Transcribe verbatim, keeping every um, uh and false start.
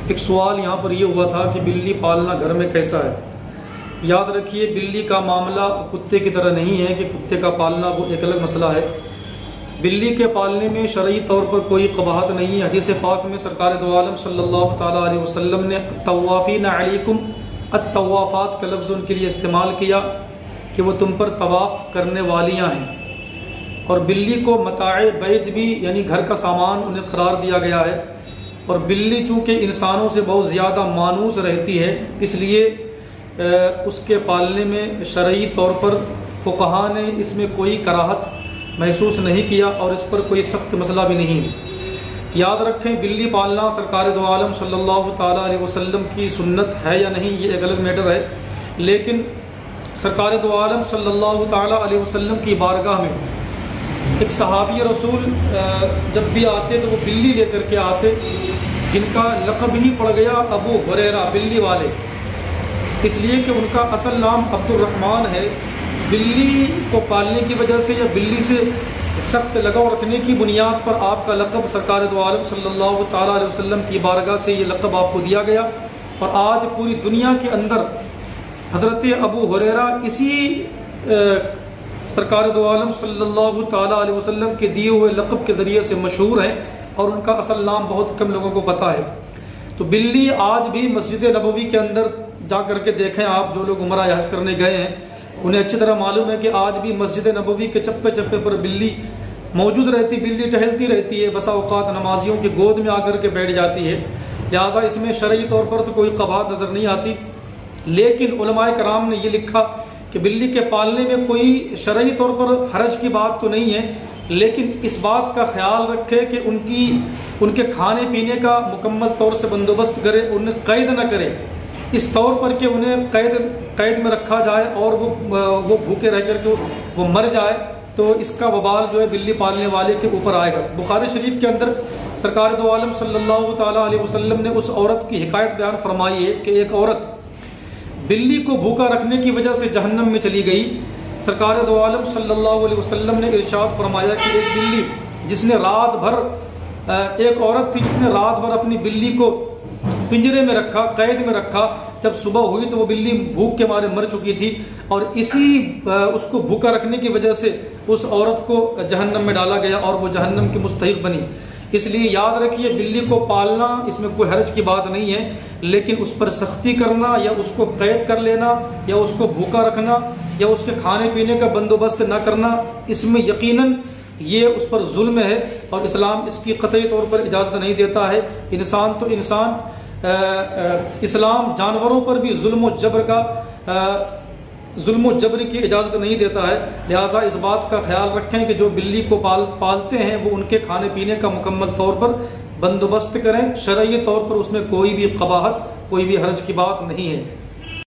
एक सवाल यहाँ पर यह हुआ था कि बिल्ली पालना घर में कैसा है। याद रखिए, बिल्ली का मामला कुत्ते की तरह नहीं है कि कुत्ते का पालना वो एक अलग मसला है। बिल्ली के पालने में शरई तौर पर कोई कबाहत नहीं है। हदीस पाक में सरकार दो आलम सल्लल्लाहु ताला अलैहि वसल्लम ने तवाफ़ीन अलैकुम अत-तवाफ़ात का लफ्ज़ उनके लिए इस्तेमाल किया कि वो तुम पर तवाफ़ करने वालियाँ हैं। और बिल्ली को मताए बैत भी यानी घर का सामान उन्हें करार दिया गया है। और बिल्ली चूँकि इंसानों से बहुत ज़्यादा मानूस रहती है, इसलिए उसके पालने में शरई तौर पर फ़ुक़हा ने इसमें कोई कराहत महसूस नहीं किया और इस पर कोई सख्त मसला भी नहीं है। याद रखें, बिल्ली पालना सरकार दो आलम सल्लल्लाहु ताला अलैहि वसल्लम की सुन्नत है या नहीं, ये एक अलग मैटर है। लेकिन सरकार दो आलम सल्लल्लाहु ताला अलैहि वसल्लम की बारगाह में एक सहाबी रसूल जब भी आते तो वो बिल्ली लेकर के आते, जिनका लक़ब ही पड़ गया अबू हुरैरा, बिल्ली वाले, इसलिए कि उनका असल नाम अब्दुर्रहमान है। बिल्ली को पालने की वजह से या बिल्ली से सख्त लगाव रखने की बुनियाद पर आपका लक़ब सरकार दो आलम सल्लल्लाहु ताला अलैहि वसल्लम की बारगाह से ये लक़ब आपको दिया गया। और आज पूरी दुनिया के अंदर हज़रत अबू हुरैरा इसी सरकार दो आलम सल्लल्लाहु ताला अलैहि वसल्लम के दिए हुए लक़ब के ज़रिए से मशहूर हैं और उनका असल नाम बहुत कम लोगों को पता है। तो बिल्ली आज भी मस्जिद नबवी के अंदर जा कर के देखें आप, जो लोग उमरा हज करने गए हैं उन्हें अच्छी तरह मालूम है कि आज भी मस्जिद नबवी के चप्पे चप्पे पर बिल्ली मौजूद रहती, बिल्ली टहलती रहती है। बसा औकात नमाजियों की गोद में आकर के बैठ जाती है। लिहाजा इसमें शरई तौर पर तो कोई कबाहत नज़र नहीं आती। लेकिन उलमाए कराम ने यह लिखा कि बिल्ली के पालने में कोई शरई तौर पर हरज की बात तो नहीं है, लेकिन इस बात का ख्याल रखे कि उनकी उनके खाने पीने का मुकम्मल तौर से बंदोबस्त करे, उन्हें कैद न करे इस तौर पर कि उन्हें कैद कैद में रखा जाए और वो वो भूखे रह कर के वो मर जाए, तो इसका वबाल जो है बिल्ली पालने वाले के ऊपर आएगा। बुखारी शरीफ के अंदर सरकार दो आलम सल्लल्लाहु ताला अलैहि वसल्लम ने उस औरत की हिकायत बयान फरमाई है कि एक औरत बिल्ली को भूखा रखने की वजह से जहन्नम में चली गई। सरकार दो आलम सल्लल्लाहु अलैहि वसल्लम ने इरशाद फरमाया कि एक बिल्ली जिसने रात भर, एक औरत थी जिसने रात भर अपनी बिल्ली को पिंजरे में रखा, कैद में रखा, जब सुबह हुई तो वो बिल्ली भूख के मारे मर चुकी थी और इसी उसको भूखा रखने की वजह से उस औरत को जहन्नम में डाला गया और वो जहन्नम की मुस्तहिक बनी। इसलिए याद रखिए, बिल्ली को पालना इसमें कोई हर्ज की बात नहीं है, लेकिन उस पर सख्ती करना या उसको कैद कर लेना या उसको भूखा रखना या उसके खाने पीने का बंदोबस्त न करना, इसमें यकीनन ये उस पर जुल्म है और इस्लाम इसकी कतई तौर पर इजाज़त नहीं देता है। इंसान तो इंसान, आ, आ, इस्लाम जानवरों पर भी जुल्म और जबर का जुल्म और जबर की इजाज़त नहीं देता है। लिहाजा इस बात का ख्याल रखें कि जो बिल्ली को पाल पालते हैं वो उनके खाने पीने का मुकम्मल तौर पर बंदोबस्त करें। शरई तौर पर उसमें कोई भी कबाहत, कोई भी हर्ज की बात नहीं है।